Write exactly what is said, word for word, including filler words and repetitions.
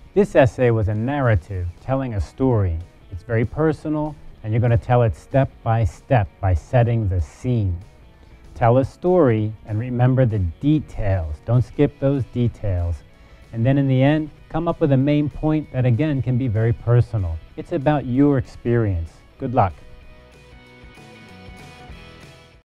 This essay was a narrative telling a story. It's very personal, and you're going to tell it step by step by setting the scene. Tell a story and remember the details. Don't skip those details. And then in the end, come up with a main point that again can be very personal. It's about your experience. Good luck.